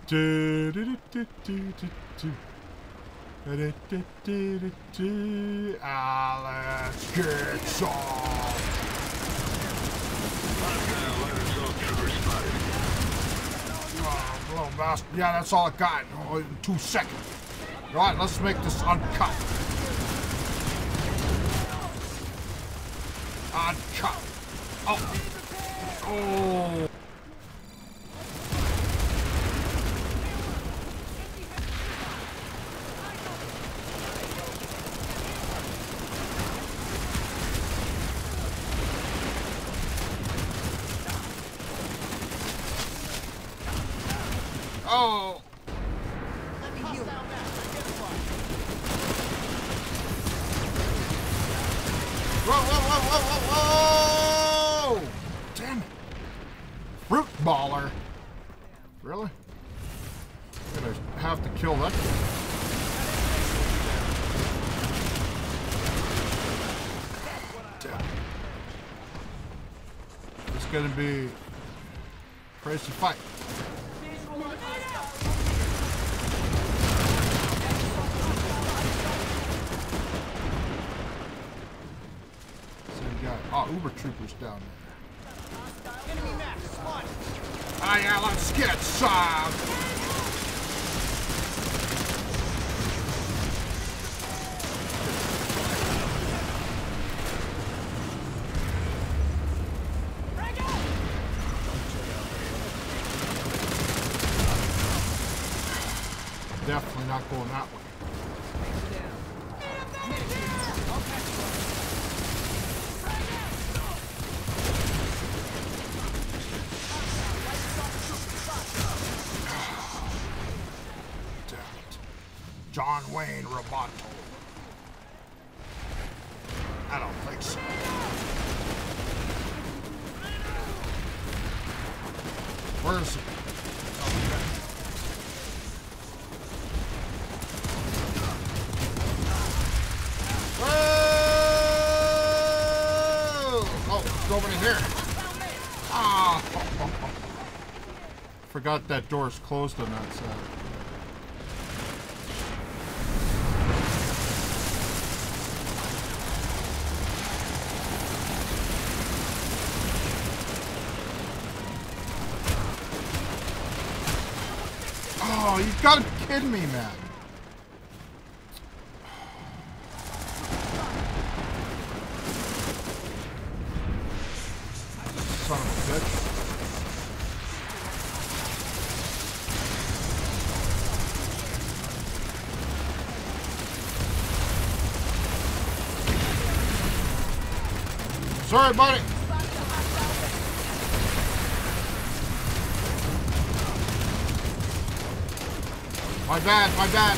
Ah, let's get some. Little bastard. Yeah, that's all I got. Oh, in 2 seconds. All right, let's make this uncut. Uncut. Oh. Oh. Oh! Let me heal. Whoa, whoa, whoa, whoa, whoa, whoa! Damn it. Fruit baller. Really? I'm gonna have to kill that guy. Damn it. It's gonna be a crazy fight. Oh, Uber Troopers down there. Enemy map, spot. Ah, yeah, let's get some. Definitely not going that way. John Wayne Roboto. I don't think so. Where is he? Okay. Whoa! Oh, let's go over in here. Ah! Forgot that door's closed on that side. Oh, you gotta be kidding me, man. Son of a bitch. Sorry, buddy. My bad, my bad.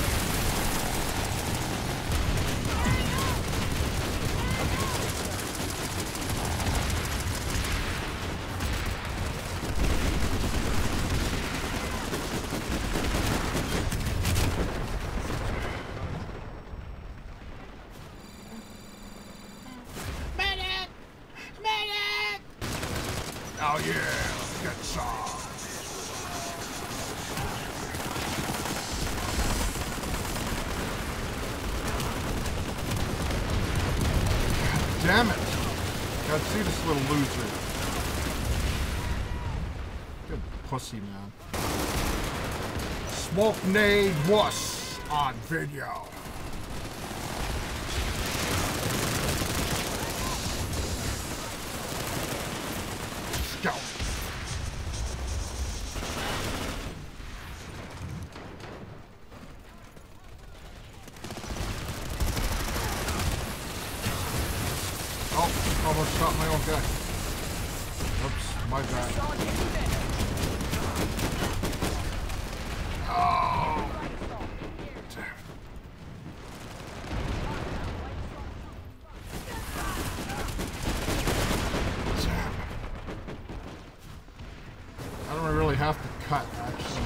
Medic! Medic! Oh yeah, let's get some. Damn it! Gotta see this little loser. Good pussy, man. Smoke Nade Wuss on video. Scout. Oh, almost shot my own guy. Oops, my bad. Oh, damn. Damn. I don't really have to cut, actually.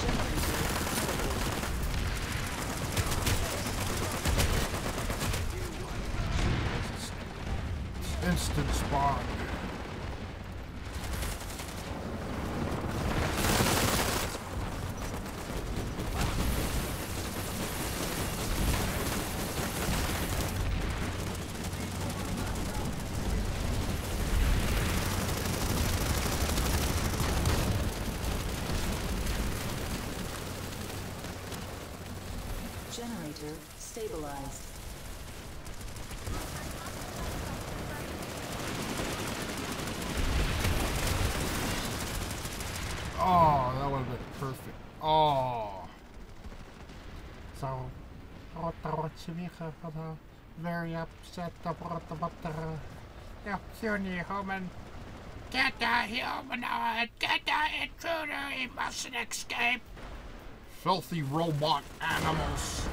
Instant spawn. Generator stabilized. Oh, that would have been perfect. Oh. So, very upset about the puny human. Get the humanoid! Get the intruder! He mustn't escape! Filthy robot animals.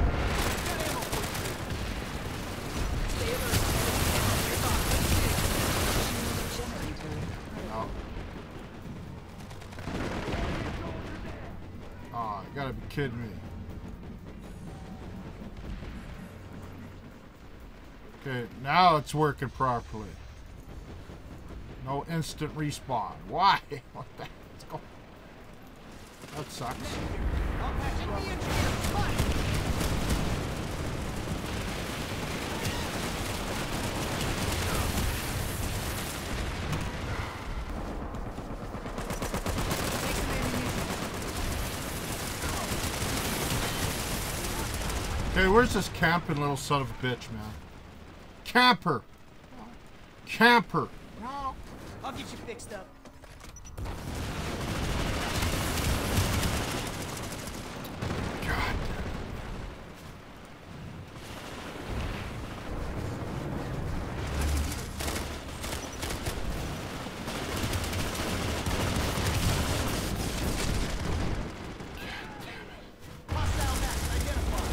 Oh. Oh, you gotta be kidding me. Okay, now it's working properly. No instant respawn. Why? What the heck's going on? That sucks. Okay, where's this camping little son of a bitch, man? Camper! Camper! No! I'll get you fixed up. God. Hostile match identified.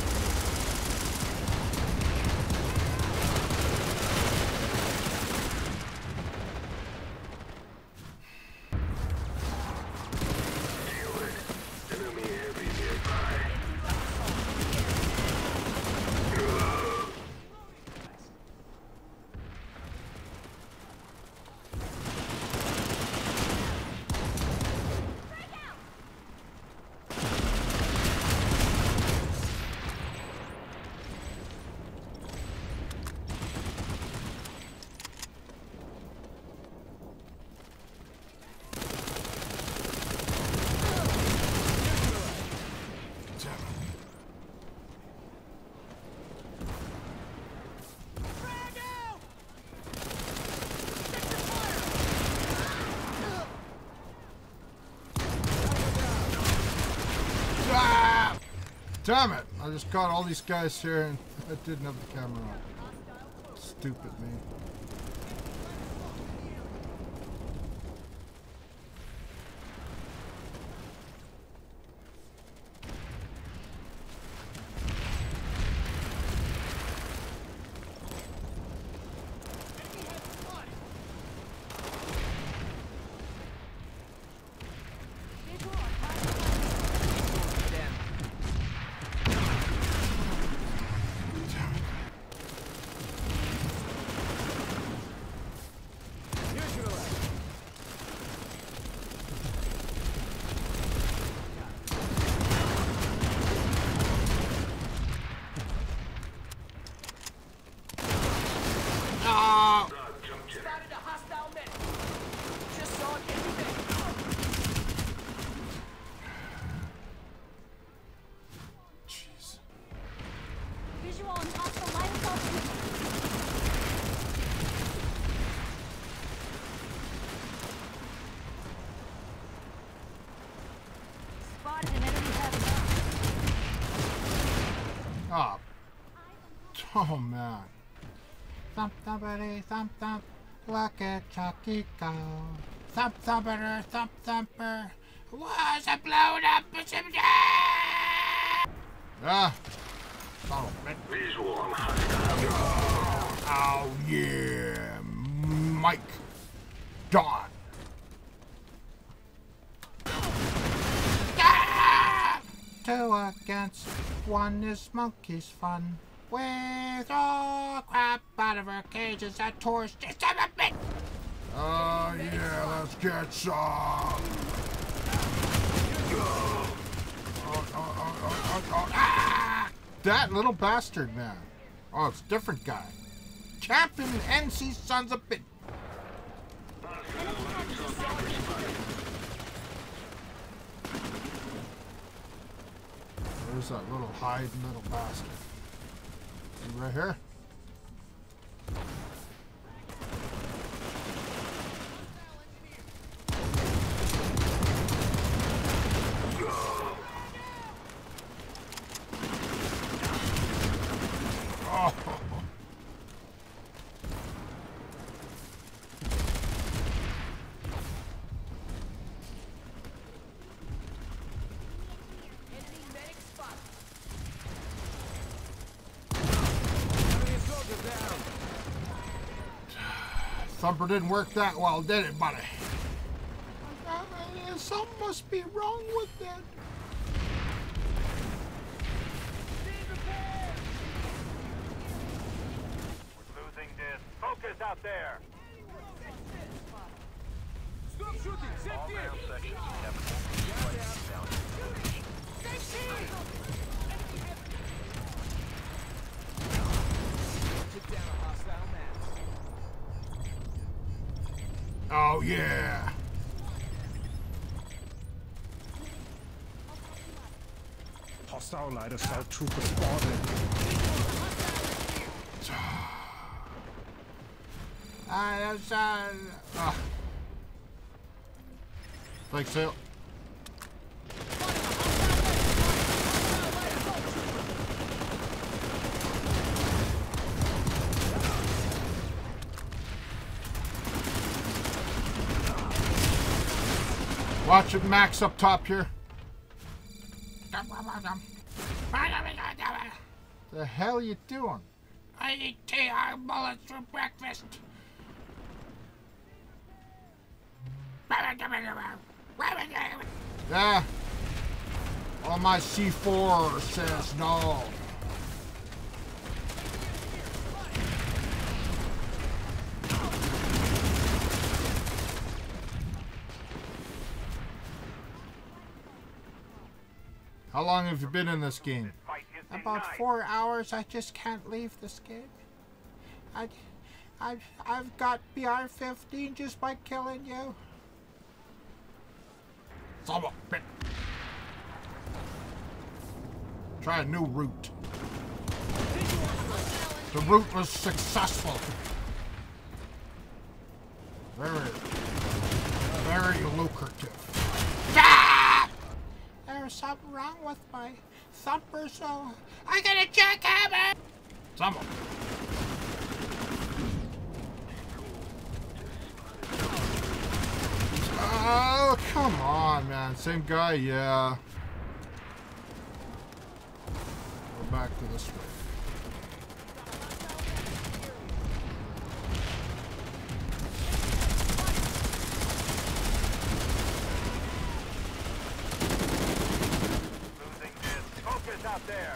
Damn it! I just caught all these guys here and I didn't have the camera on. Stupid me. Oh man. Thump thumpity thump thump. Look at Chucky go. Thump thumper thump thumper. Was a blown up Ah. Oh, visual on hostile. Oh yeah. Mike. Dawn. Two against one is monkey's fun. With all crap out of our cages that tours just a bit. Oh yeah, let's get some. Ah! That little bastard, man. Oh, it's a different guy. Captain NC sons of bitch. Where's that little hide little bastard? Is he right here? Oh. Thumper didn't work that well, did it, buddy? Something must be wrong with that. We're losing this. Focus out there. Stop shooting! All Set ground here! sections have Took down a hostile mass. Oh, yeah. Hostile light assault trooper spotted. Like so. Watch it, Max up top here. The hell are you doing? I eat TR bullets for breakfast. Yeah. All my C4 says no. How long have you been in this game? About 4 hours. I just can't leave this game. I've got BR-15 just by killing you. Son of a bitch. Try a new route. The route was successful. Very lucrative. Ah! There's something wrong with my thumper, so I got a jackhammer. Some of them. Oh, come on, man. Same guy, yeah. Go back to this way. Losing this. Focus out there.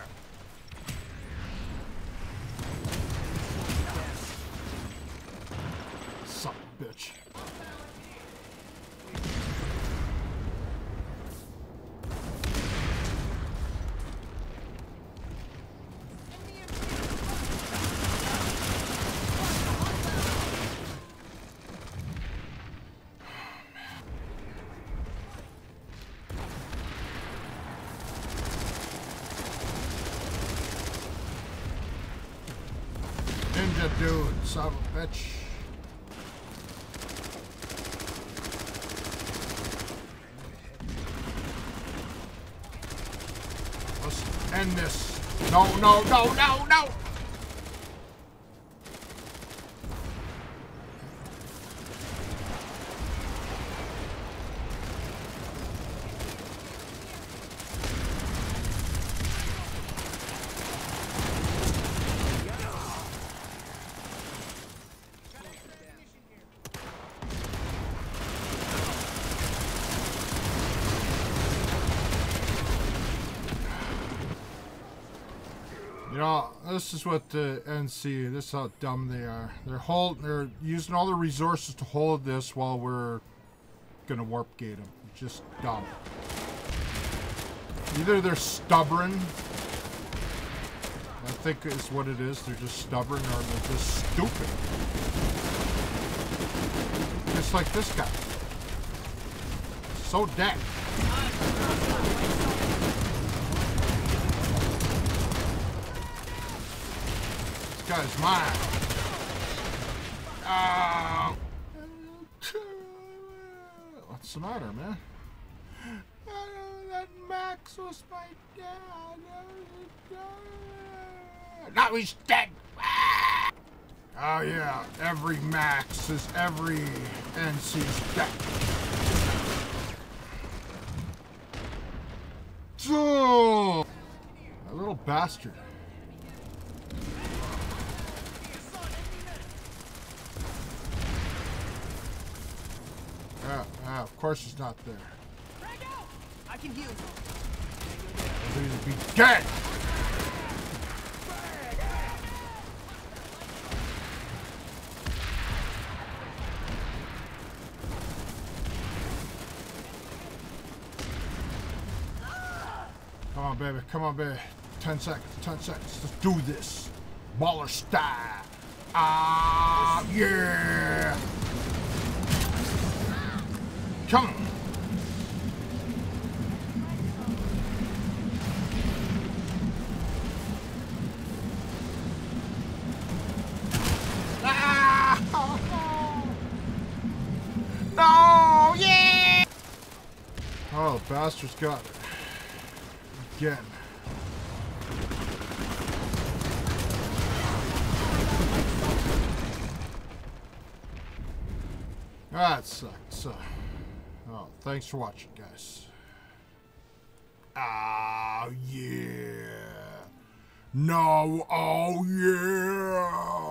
Son of a bitch. Ninja dude, son of a bitch. Let's end this. No, no, no, no, no! You know, this is what the NC, this is how dumb they are. They're using all their resources to hold this while we're gonna warp gate them. Just dumb. Either they're stubborn, I think is what it is, they're just stubborn, or they're just stupid. Just like this guy. So dead. guy's mine. Oh. What's the matter, man? That Max was my dad. Now he's dead. Oh yeah, every Max is every NC's dead. Oh, that little bastard. Of course he's not there. I can heal. He'd be dead. Come on, baby. Come on, baby. 10 seconds. 10 seconds. Let's do this. Baller style. Ah, yeah. Come on. Ah! No! Yeah! Oh, the bastard's got it. Again. That sucks. Oh, thanks for watching, guys. Oh, yeah. No, oh, yeah.